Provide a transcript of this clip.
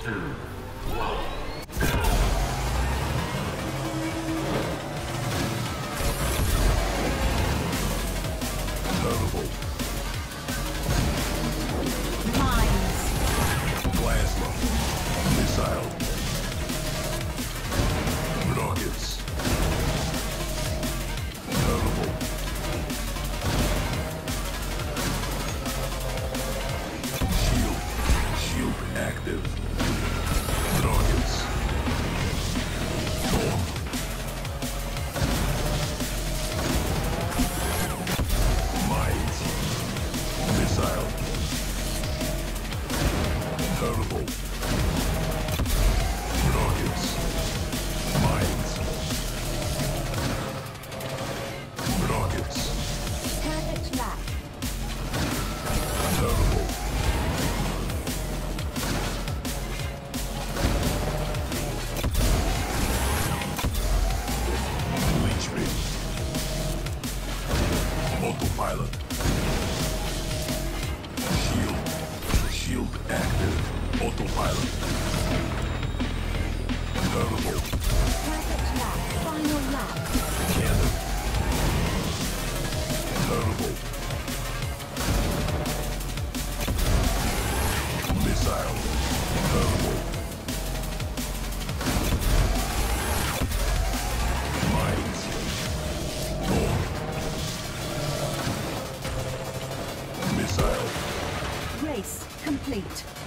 Notable. Mines. Plasma. Missile. Rockets. Notable. Shield. Shield active. Rockets. Storm. Mines. Missile. Notable. Rockets. Mines. Rockets. Perfect lap. Notable. Leech bait. Autopilot. Shield. Shield active. Autopilot. Notable. Perfect lap. Final lap. Cannon. Notable. Missile. Notable. Mines. Storm. Missile. Race complete.